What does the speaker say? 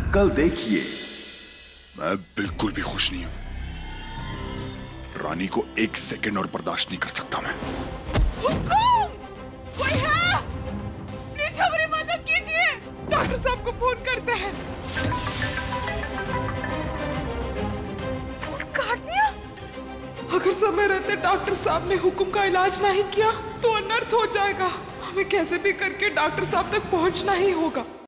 कल देखिए। मैं बिल्कुल भी खुश नहीं हूं। रानी को 1 सेकंड और बर्दाश्त नहीं कर सकता मैं। हुकुम! कोई है? प्लीज हमारी मदद कीजिए। डॉक्टर साहब को फोन करते हैं। फोन काट दिया। अगर समय रहते डॉक्टर साहब ने हुकुम का इलाज नहीं किया तो अनर्थ हो जाएगा। हमें कैसे भी करके डॉक्टर साहब तक पहुंचना ही होगा।